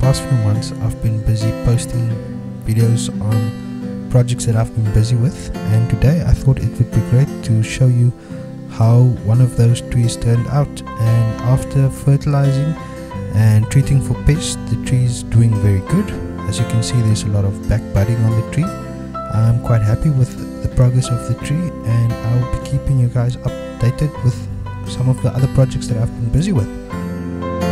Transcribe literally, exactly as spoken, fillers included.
past few months I've been busy posting videos on projects that I've been busy with, and today I thought it would be great to show you how one of those trees turned out. And after fertilizing and treating for pests, the tree is doing very good. As you can see, there's a lot of back budding on the tree. I'm quite happy with the progress of the tree, and I will be keeping you guys updated with some of the other projects that I've been busy with.